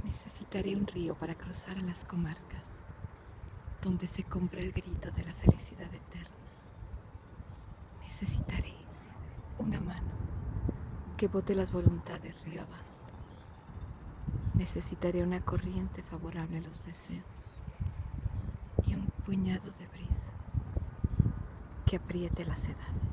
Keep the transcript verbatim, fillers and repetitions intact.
Necesitaré un río para cruzar a las comarcas, donde se compra el grito de la felicidad eterna. Necesitaré una mano que bote las voluntades río abajo. Necesitaré una corriente favorable a los deseos y un puñado de brisa que apriete las edades.